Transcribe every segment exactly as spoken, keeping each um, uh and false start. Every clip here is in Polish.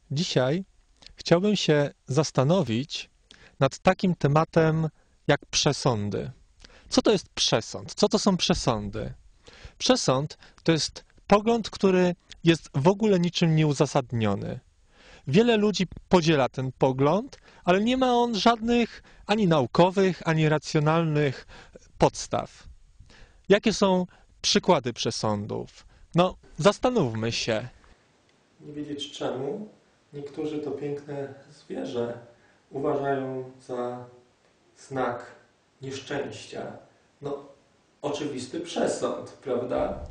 Dzisiaj chciałbym się zastanowić nad takim tematem jak przesądy. Co to jest przesąd? Co to są przesądy? Przesąd to jest pogląd, który jest w ogóle niczym nieuzasadniony. Wiele ludzi podziela ten pogląd, ale nie ma on żadnych ani naukowych, ani racjonalnych podstaw. Jakie są przykłady przesądów? No, zastanówmy się. Nie wiedzieć czemu niektórzy to piękne zwierzę uważają za znak nieszczęścia. No, oczywisty przesąd, prawda?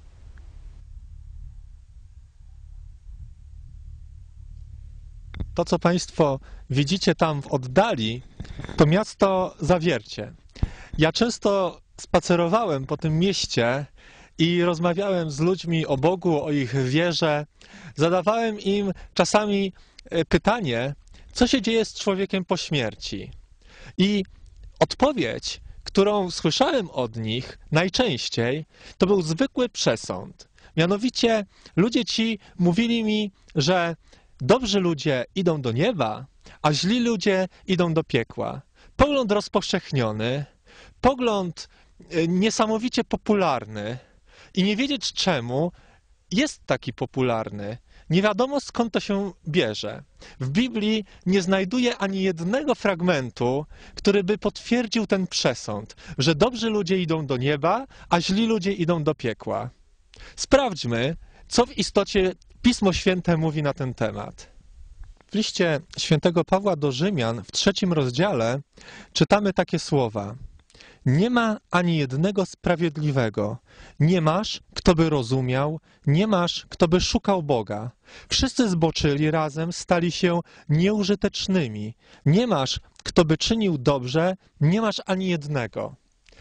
To, co Państwo widzicie tam w oddali, to miasto Zawiercie. Ja często spacerowałem po tym mieście i rozmawiałem z ludźmi o Bogu, o ich wierze. Zadawałem im czasami pytanie, co się dzieje z człowiekiem po śmierci. I odpowiedź, którą słyszałem od nich najczęściej, to był zwykły przesąd. Mianowicie ludzie ci mówili mi, że dobrzy ludzie idą do nieba, a źli ludzie idą do piekła. Pogląd rozpowszechniony, pogląd niesamowicie popularny i nie wiedzieć czemu jest taki popularny. Nie wiadomo skąd to się bierze. W Biblii nie znajduję ani jednego fragmentu, który by potwierdził ten przesąd, że dobrzy ludzie idą do nieba, a źli ludzie idą do piekła. Sprawdźmy, co w istocie Pismo Święte mówi na ten temat. W liście świętego Pawła do Rzymian w trzecim rozdziale czytamy takie słowa. Nie ma ani jednego sprawiedliwego. Nie masz, kto by rozumiał, nie masz, kto by szukał Boga. Wszyscy zboczyli razem, stali się nieużytecznymi. Nie masz, kto by czynił dobrze, nie masz ani jednego.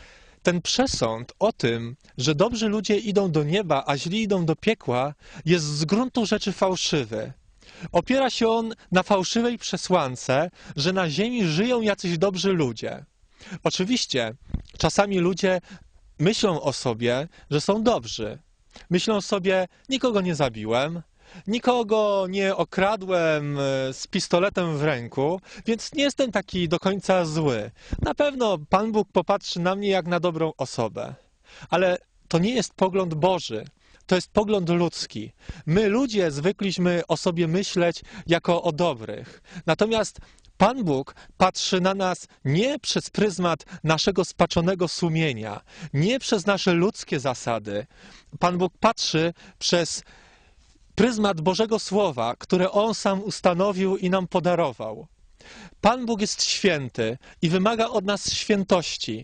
Ten przesąd o tym, że dobrzy ludzie idą do nieba, a źli idą do piekła, jest z gruntu rzeczy fałszywy. Opiera się on na fałszywej przesłance, że na ziemi żyją jacyś dobrzy ludzie. Oczywiście, czasami ludzie myślą o sobie, że są dobrzy. Myślą sobie, nikogo nie zabiłem, nikogo nie okradłem z pistoletem w ręku, więc nie jestem taki do końca zły. Na pewno Pan Bóg popatrzy na mnie jak na dobrą osobę. Ale to nie jest pogląd Boży. To jest pogląd ludzki. My, ludzie, zwykliśmy o sobie myśleć jako o dobrych. Natomiast Pan Bóg patrzy na nas nie przez pryzmat naszego spaczonego sumienia, nie przez nasze ludzkie zasady. Pan Bóg patrzy przez pryzmat Bożego Słowa, które On sam ustanowił i nam podarował. Pan Bóg jest święty i wymaga od nas świętości.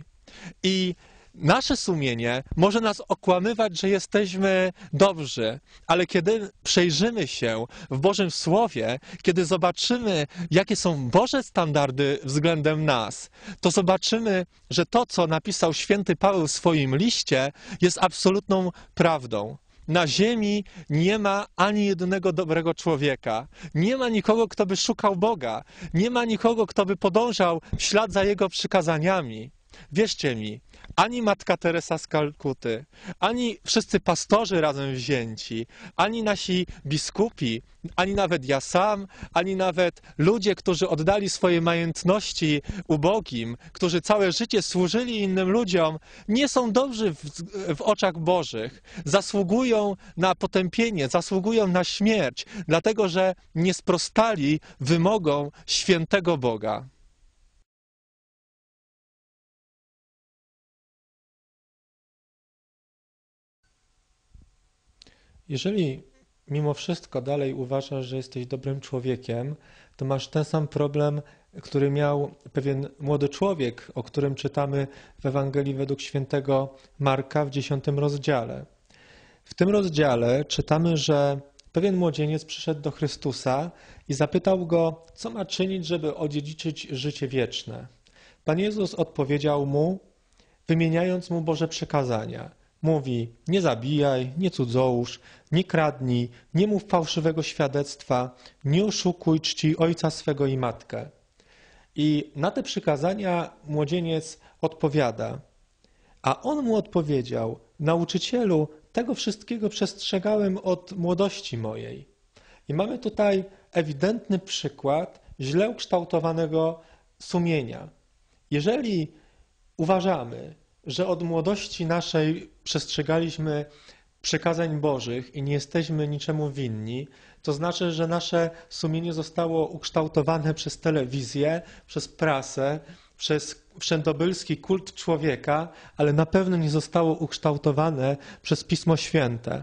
I nasze sumienie może nas okłamywać, że jesteśmy dobrzy, ale kiedy przejrzymy się w Bożym Słowie, kiedy zobaczymy, jakie są Boże standardy względem nas, to zobaczymy, że to, co napisał święty Paweł w swoim liście, jest absolutną prawdą. Na ziemi nie ma ani jednego dobrego człowieka. Nie ma nikogo, kto by szukał Boga. Nie ma nikogo, kto by podążał w ślad za Jego przykazaniami. Wierzcie mi, ani Matka Teresa z Kalkuty, ani wszyscy pastorzy razem wzięci, ani nasi biskupi, ani nawet ja sam, ani nawet ludzie, którzy oddali swoje majątności ubogim, którzy całe życie służyli innym ludziom, nie są dobrzy w, w oczach Bożych. Zasługują na potępienie, zasługują na śmierć, dlatego że nie sprostali wymogom świętego Boga. Jeżeli mimo wszystko dalej uważasz, że jesteś dobrym człowiekiem, to masz ten sam problem, który miał pewien młody człowiek, o którym czytamy w Ewangelii według świętego Marka w dziesiątym rozdziale. W tym rozdziale czytamy, że pewien młodzieniec przyszedł do Chrystusa i zapytał go, co ma czynić, żeby odziedziczyć życie wieczne. Pan Jezus odpowiedział mu, wymieniając mu Boże przykazania. Mówi, nie zabijaj, nie cudzołóż, nie kradnij, nie mów fałszywego świadectwa, nie oszukuj, czci ojca swego i matkę. I na te przykazania młodzieniec odpowiada. A on mu odpowiedział, nauczycielu, tego wszystkiego przestrzegałem od młodości mojej. I mamy tutaj ewidentny przykład źle ukształtowanego sumienia. Jeżeli uważamy, że od młodości naszej przestrzegaliśmy przykazań Bożych i nie jesteśmy niczemu winni, to znaczy, że nasze sumienie zostało ukształtowane przez telewizję, przez prasę, przez wszędobylski kult człowieka, ale na pewno nie zostało ukształtowane przez Pismo Święte.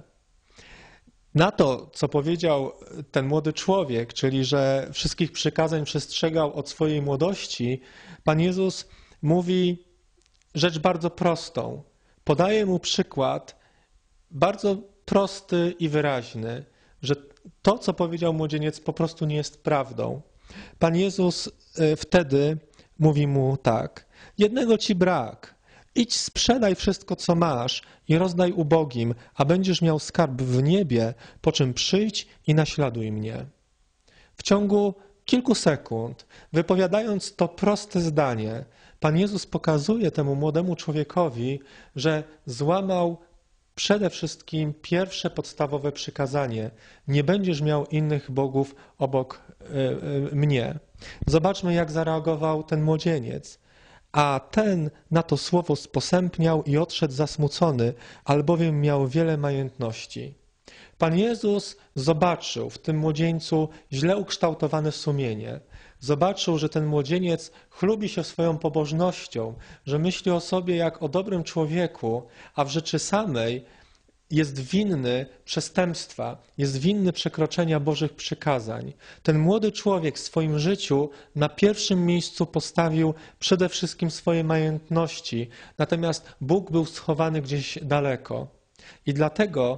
Na to, co powiedział ten młody człowiek, czyli że wszystkich przykazań przestrzegał od swojej młodości, Pan Jezus mówi rzecz bardzo prostą. Podaje mu przykład bardzo prosty i wyraźny, że to, co powiedział młodzieniec, po prostu nie jest prawdą. Pan Jezus wtedy mówi mu tak: jednego ci brak. Idź, sprzedaj wszystko, co masz i rozdaj ubogim, a będziesz miał skarb w niebie, po czym przyjdź i naśladuj mnie. W ciągu kilku sekund, wypowiadając to proste zdanie, Pan Jezus pokazuje temu młodemu człowiekowi, że złamał przede wszystkim pierwsze podstawowe przykazanie: nie będziesz miał innych bogów obok y, y, mnie. Zobaczmy, jak zareagował ten młodzieniec. A ten na to słowo sposępniał i odszedł zasmucony, albowiem miał wiele majątności. Pan Jezus zobaczył w tym młodzieńcu źle ukształtowane sumienie. Zobaczył, że ten młodzieniec chlubi się swoją pobożnością, że myśli o sobie jak o dobrym człowieku, a w rzeczy samej jest winny przestępstwa, jest winny przekroczenia Bożych przykazań. Ten młody człowiek w swoim życiu na pierwszym miejscu postawił przede wszystkim swoje majątności, natomiast Bóg był schowany gdzieś daleko. I dlatego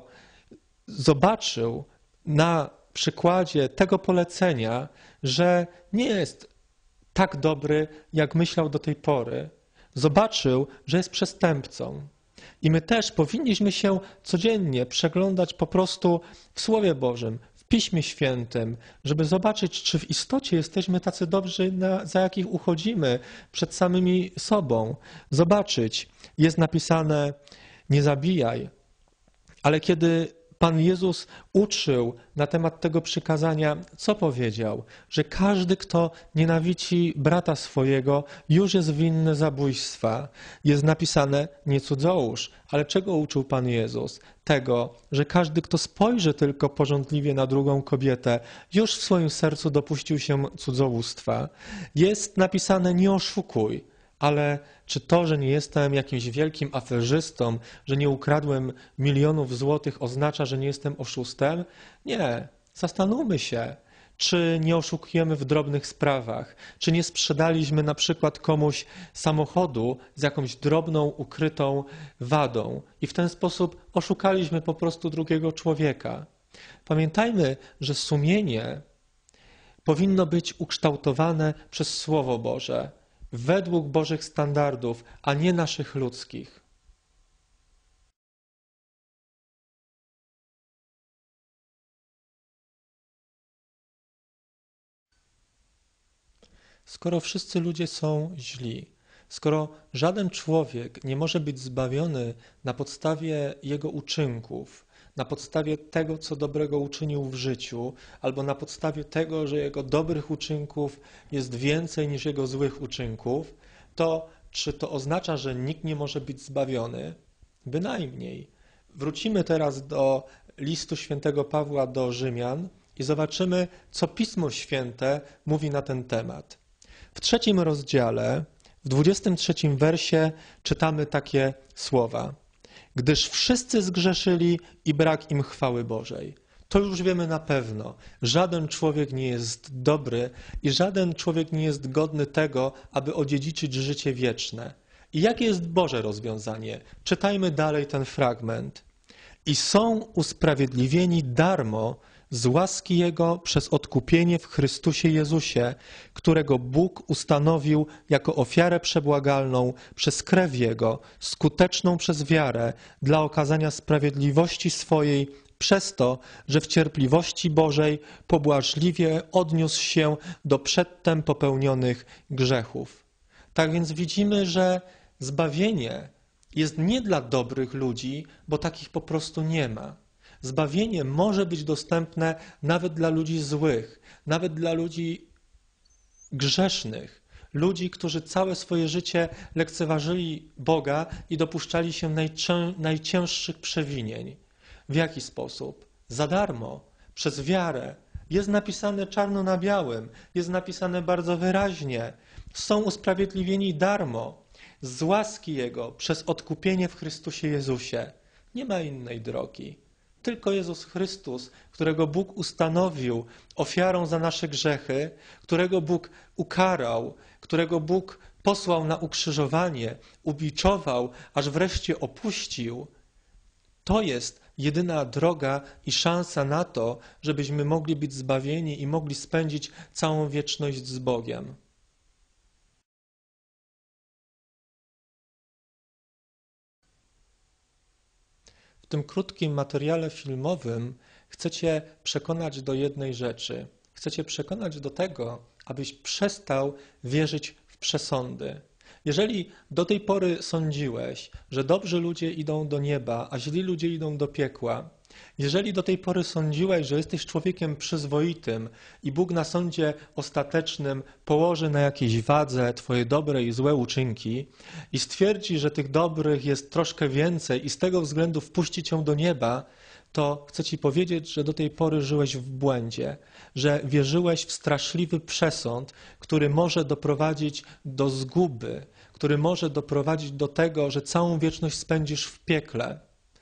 zobaczył na przykładzie tego polecenia, że nie jest tak dobry, jak myślał do tej pory. Zobaczył, że jest przestępcą. I my też powinniśmy się codziennie przeglądać po prostu w Słowie Bożym, w Piśmie Świętym, żeby zobaczyć, czy w istocie jesteśmy tacy dobrzy, na, za jakich uchodzimy przed samymi sobą. Zobaczyć, jest napisane: nie zabijaj. Ale kiedy Pan Jezus uczył na temat tego przykazania, co powiedział? Że każdy, kto nienawidzi brata swojego, już jest winny zabójstwa. Jest napisane: nie cudzołóż. Ale czego uczył Pan Jezus? Tego, że każdy, kto spojrzy tylko pożądliwie na drugą kobietę, już w swoim sercu dopuścił się cudzołóstwa. Jest napisane: nie oszukuj. Ale czy to, że nie jestem jakimś wielkim aferzystą, że nie ukradłem milionów złotych, oznacza, że nie jestem oszustem? Nie. Zastanówmy się, czy nie oszukujemy w drobnych sprawach, czy nie sprzedaliśmy na przykład komuś samochodu z jakąś drobną, ukrytą wadą i w ten sposób oszukaliśmy po prostu drugiego człowieka. Pamiętajmy, że sumienie powinno być ukształtowane przez Słowo Boże, według Bożych standardów, a nie naszych ludzkich. Skoro wszyscy ludzie są źli, skoro żaden człowiek nie może być zbawiony na podstawie jego uczynków, na podstawie tego, co dobrego uczynił w życiu, albo na podstawie tego, że jego dobrych uczynków jest więcej niż jego złych uczynków, to czy to oznacza, że nikt nie może być zbawiony? Bynajmniej. Wrócimy teraz do listu świętego Pawła do Rzymian i zobaczymy, co Pismo Święte mówi na ten temat. W trzecim rozdziale, w dwudziestym trzecim wersie czytamy takie słowa: gdyż wszyscy zgrzeszyli i brak im chwały Bożej. To już wiemy na pewno. Żaden człowiek nie jest dobry i żaden człowiek nie jest godny tego, aby odziedziczyć życie wieczne. I jakie jest Boże rozwiązanie? Czytajmy dalej ten fragment. I są usprawiedliwieni darmo z łaski Jego przez odkupienie w Chrystusie Jezusie, którego Bóg ustanowił jako ofiarę przebłagalną przez krew Jego, skuteczną przez wiarę, dla okazania sprawiedliwości swojej, przez to, że w cierpliwości Bożej pobłażliwie odniósł się do przedtem popełnionych grzechów. Tak więc widzimy, że zbawienie jest nie dla dobrych ludzi, bo takich po prostu nie ma. Zbawienie może być dostępne nawet dla ludzi złych, nawet dla ludzi grzesznych, ludzi, którzy całe swoje życie lekceważyli Boga i dopuszczali się najczę- najcięższych przewinień. W jaki sposób? Za darmo, przez wiarę. Jest napisane czarno na białym, jest napisane bardzo wyraźnie. Są usprawiedliwieni darmo, z łaski Jego, przez odkupienie w Chrystusie Jezusie. Nie ma innej drogi. Tylko Jezus Chrystus, którego Bóg ustanowił ofiarą za nasze grzechy, którego Bóg ukarał, którego Bóg posłał na ukrzyżowanie, ubiczował, aż wreszcie opuścił, to jest jedyna droga i szansa na to, żebyśmy mogli być zbawieni i mogli spędzić całą wieczność z Bogiem. W tym krótkim materiale filmowym chcecie przekonać do jednej rzeczy. Chcecie przekonać do tego, abyś przestał wierzyć w przesądy. Jeżeli do tej pory sądziłeś, że dobrzy ludzie idą do nieba, a źli ludzie idą do piekła, jeżeli do tej pory sądziłeś, że jesteś człowiekiem przyzwoitym i Bóg na sądzie ostatecznym położy na jakiejś wadze twoje dobre i złe uczynki i stwierdzi, że tych dobrych jest troszkę więcej i z tego względu wpuści cię do nieba, to chcę ci powiedzieć, że do tej pory żyłeś w błędzie, że wierzyłeś w straszliwy przesąd, który może doprowadzić do zguby, który może doprowadzić do tego, że całą wieczność spędzisz w piekle.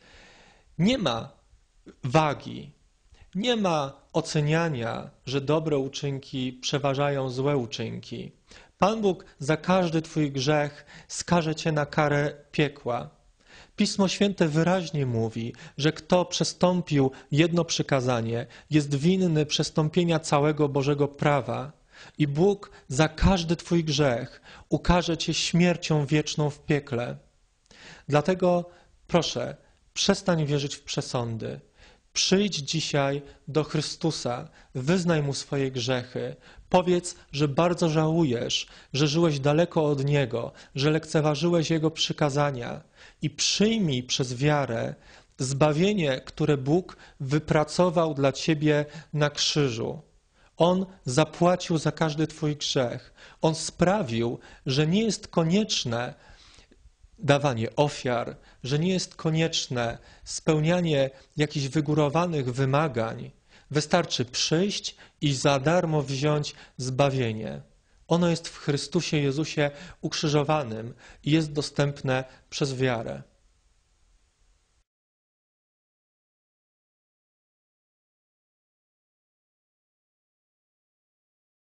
Nie ma wagi, nie ma oceniania, że dobre uczynki przeważają złe uczynki. Pan Bóg za każdy twój grzech skaże cię na karę piekła. Pismo Święte wyraźnie mówi, że kto przestąpił jedno przykazanie, jest winny przestąpienia całego Bożego prawa. I Bóg za każdy twój grzech ukarze cię śmiercią wieczną w piekle. Dlatego proszę, przestań wierzyć w przesądy. Przyjdź dzisiaj do Chrystusa, wyznaj Mu swoje grzechy. Powiedz, że bardzo żałujesz, że żyłeś daleko od Niego, że lekceważyłeś Jego przykazania i przyjmij przez wiarę zbawienie, które Bóg wypracował dla ciebie na krzyżu. On zapłacił za każdy twój grzech. On sprawił, że nie jest konieczne dawanie ofiar, że nie jest konieczne spełnianie jakichś wygórowanych wymagań. Wystarczy przyjść i za darmo wziąć zbawienie. Ono jest w Chrystusie Jezusie ukrzyżowanym i jest dostępne przez wiarę.